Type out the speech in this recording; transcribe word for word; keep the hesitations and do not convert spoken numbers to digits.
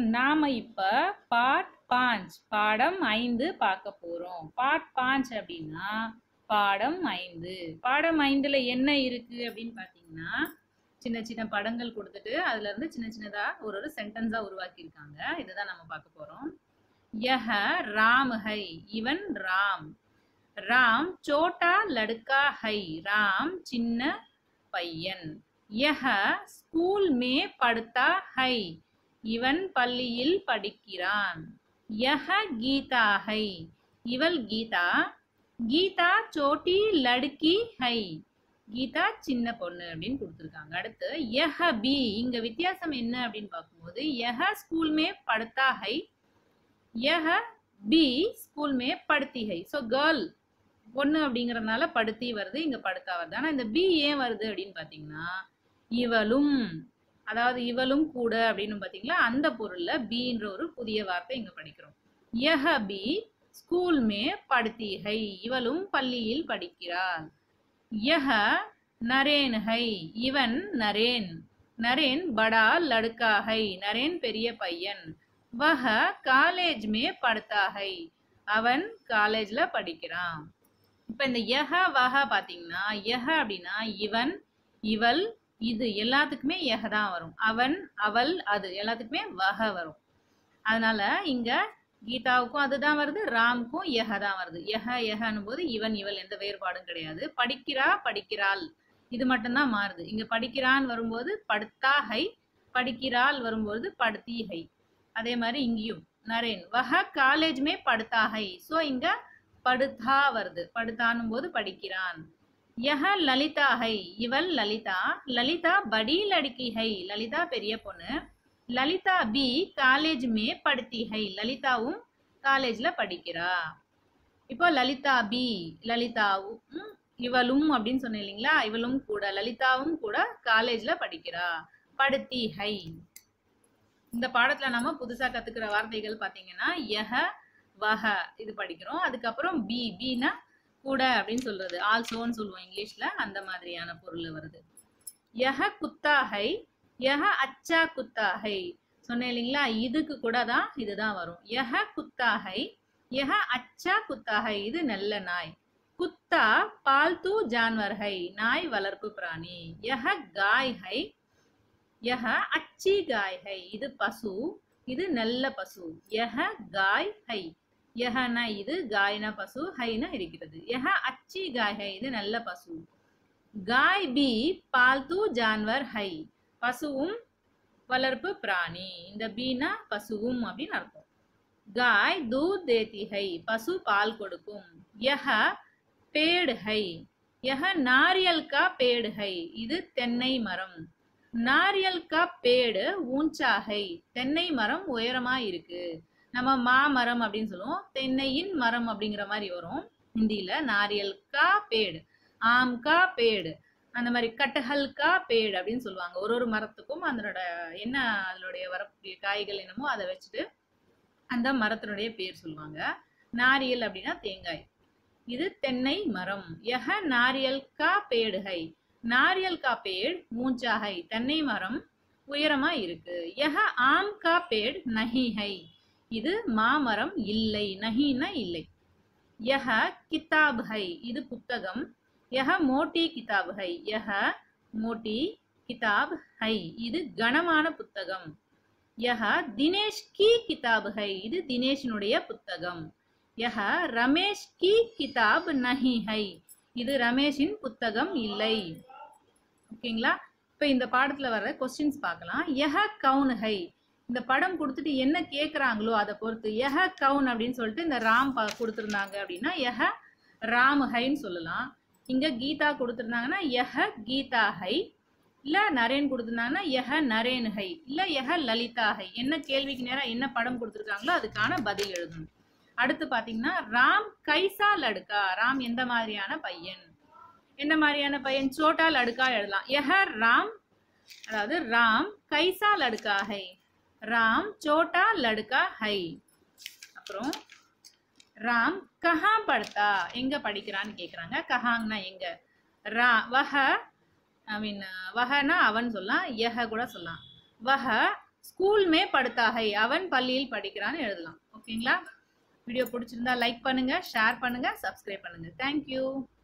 நாம இப்ப பார்ட் பாஞ்ச் பாடம் ஐந்து பார்க்க போறோம். பார்ட் பாஞ்ச் அப்படின்னா பாடம் ஐந்து. பாடம் ஐந்துல என்ன இருக்கு அப்படின்னு பாத்தீங்கன்னா, சின்ன சின்ன படங்கள் கொடுத்துட்டு அதுல இருந்து சின்ன சின்னதா ஒரு ஒரு சென்டென்ஸா உருவாக்கி இருக்காங்க. இதுதான் நம்ம பார்க்க போறோம். யஹ ராம் ஹை, இவன் ராம். ராம் சோட்டா லடுக்கா ஹை, ராம் சின்ன பையன். யஹ ஸ்கூல் மே படுத்தா ஹை, இவன் பள்ளியில் படிக்கிறான். யஹ கீதா ஹை, இவள் கீதா. கீதா சோட்டி லடுக்கி ஹை, கீதா சின்ன பொண்ணு அப்படின்னு கொடுத்துருக்காங்க. அடுத்து யஹ பி, இங்க வித்தியாசம் என்ன அப்படின்னு பார்க்கும்போது யஹ ஸ்கூல் மே படுத்தா ஹை, யஹ பி ஸ்கூல் மே படுத்தி ஹை. ஸோ கேர்ள் பொண்ணு அப்படிங்கறதுனால படுத்தி வருது, இங்க படுத்தா வருது. ஆனா இந்த பி ஏன் வருது அப்படின்னு பாத்தீங்கன்னா, இவளும், அதாவது இவளும் கூட அப்படின்னு பாத்தீங்களா, அந்த பொருள்ல பீன்ற ஒரு புதிய வார்த்தை இங்க படிக்கிறோம். யஹ பி ஸ்கூல் மே படுத்தி ஹை, இவளும் பள்ளியில் படிக்கிறாள். யஹ நரேன் ஹை, இவன் நரேன். நரேன் படா லடுக்கா ஹை, நரேன் பெரிய பையன். வஹ காலேஜ் மே படுத்தா ஹை, அவன் காலேஜ்ல படிக்கிறான். இப்ப இந்த யஹ வஹ பாத்தீங்கன்னா, யஹ அப்படின்னா இவன், இவள், இது எல்லாத்துக்குமே யஹ தான் வரும். அவன், அவள், அது எல்லாத்துக்குமே வஹ வரும். அதனால இங்க கீதாவுக்கும் அதுதான் வருது, ராமுக்கும் யஹ தான் வருது. யஹ யஹனும் போது இவன் இவள் எந்த வேறுபாடும் கிடையாது. படிக்கிறா படிக்கிறாள் இது மட்டும்தான் மாறுது. இங்க படிக்கிறான் வரும்போது படுத்தா ஹை, படிக்கிறாள் வரும்போது படுத்தி ஹை. அதே மாதிரி இங்கேயும் நரேன் வஹ காலேஜ் மே படுத்தா ஹை, ஸோ இங்க படுத்தா வருது, படுத்தானும் போது படிக்கிறான். யஹ லலிதா ஹை, இவள் லலிதா. லலிதா படி லடுக்கி ஹை, லலிதா பெரிய பொண்ணு. லலிதா பி காலேஜ் மே படுத்தி ஹை, லலிதாவும் காலேஜ்ல படிக்கிறா. இப்போ லலிதா பி, லலிதாவும் இவளும் அப்படின்னு சொன்னேன் இல்லைங்களா, இவளும் கூட, லலிதாவும் கூட காலேஜ்ல படிக்கிறா. படுத்தி ஹை. இந்த பாடத்துல நம்ம புதுசா கத்துக்கிற வார்த்தைகள் பாத்தீங்கன்னா யஹ வஹ இது படிக்கிறோம். அதுக்கப்புறம் பி, பீனா கூட அப்படின்னு சொல்றது, ஆல்சோன்னு சொல்லுவோம் இங்கிலீஷ்ல, அந்த மாதிரியான பொருள் வருது. யஹ குத்தா ஹை, யஹ அச்சா குத்தா ஹை சொன்னேன் இல்லைங்களா, இதுக்கு கூட தான் இதுதான் வரும். யஹ குத்தா ஹை, யஹ அச்சா குத்தா ஹை, இது நல்ல நாய். குத்தா பால்து ஜான்வர் ஹை, நாய் வளர்ப்பு பிராணி. யஹ காய் ஹை, யஹ அச்சி காய் ஹை, இது பசு, இது நல்ல பசு. யஹ காய் ஹை, யஹனா இது, காய்னா பசு, ஹைனா இருக்கிறது. யஹ அச்சி காய் ஹை, இது நல்ல பசு. காய் பி பால்து ஜான்வர் ஹை, பசுவும் வளர்ப்பு பிராணி. இந்த பீனா பசுவும் அப்படின்னு அர்த்தம். காய் தூத் தேத்தி ஹை, பசு பால் கொடுக்கும். யஹ பேடு ஹை, யஹ நாரியல் கா பேடு ஹை, இது தென்னை மரம். நாரியல் கா பேடு ஊஞ்சா ஹை, தென்னை மரம் உயரமா இருக்கு. நம்ம மாமரம் அப்படின்னு சொல்லுவோம், தென்னையின் மரம் அப்படிங்கிற மாதிரி வரும் ஹிந்தியில. நாரியல் கா பேடு, ஆம் கா பேடு, அந்த மாதிரி கட்டஹல் கா பேடு அப்படின்னு சொல்லுவாங்க. ஒரு ஒரு மரத்துக்கும் அதனோட என்ன, அதனுடைய வரக்கூடிய காய்கள் என்னமோ அதை வச்சுட்டு அந்த மரத்தினுடைய பேர் சொல்லுவாங்க. நாரியல் அப்படின்னா தேங்காய், இது தென்னை மரம். யஹ நாரியல் கா பேடு ஹை, நாரியல் கா பேடு ஊஞ்சா ஹை, தென்னை மரம் உயரமா இருக்கு. யஹ ஆம் கா பேடு நஹி ஹை, இது மாமரம் இல்லை, நஹினா இல்லை. யஹ கிதாப் ஹை, இது புத்தகம். யஹ மோட்டி கிதாப் ஹை, யஹ மோட்டி கிதாப் ஹை, இது கனமான புத்தகம். யஹ தினேஷ் கி கிதாப் ஹை, இது தினேஷனுடைய புத்தகம். யஹ ரமேஷ் கி கிதாப் நஹி ஹை, இது ரமேஷின் புத்தகம் இல்லை. ஓகேங்களா? இப்போ இந்த பாடத்துல வர கொஸ்டின்ஸ் பார்க்கலாம். யஹ கவுன் ஹை, இந்த படம் கொடுத்துட்டு என்ன கேட்குறாங்களோ அதை பொறுத்து. யஹ கவுன் அப்படின்னு சொல்லிட்டு இந்த ராம் கொடுத்துருந்தாங்க அப்படின்னா யஹ ராம் ஹைன்னு சொல்லலாம். இங்க கீதா கொடுத்துருந்தாங்கன்னா யஹ கீதா ஹை, இல்ல நரேன் கொடுத்துருந்தாங்கன்னா யஹ நரேன் ஹை, இல்ல யஹ லலிதா ஹை. என்ன கேள்விக்கு நேரம் என்ன படம் கொடுத்துருக்காங்களோ அதுக்கான பதில் எழுதணும். அடுத்து பாத்தீங்கன்னா ராம் கைசா லடுக்கா, ராம் எந்த மாதிரியான பையன், என்ன மாதிரியான பையன், சோட்டா லடுக்கா எழுதலாம். யஹ ராம், அதாவது ராம் கைசா லடுக்கா ஹை, ராம் சோட்டா லடுக்கா ஹை. அப்புறம் ராம் கஹா படுத்தா, எங்க படிக்கிறான்னு கேக்குறாங்க. கஹாங்னா எங்க. ரா வஹ, ஐ மீன் வஹனா அவன் சொல்லலாம், யஹ கூட சொல்லலாம். வஹ ஸ்கூல் மே படுத்தா ஹை, அவன் பள்ளியில் படிக்கிறான்னு எழுதலாம். ஓகேங்களா? வீடியோ பிடிச்சிருந்தா லைக் பண்ணுங்க, ஷேர் பண்ணுங்க, சப்ஸ்கிரைப் பண்ணுங்க. தேங்க்யூ.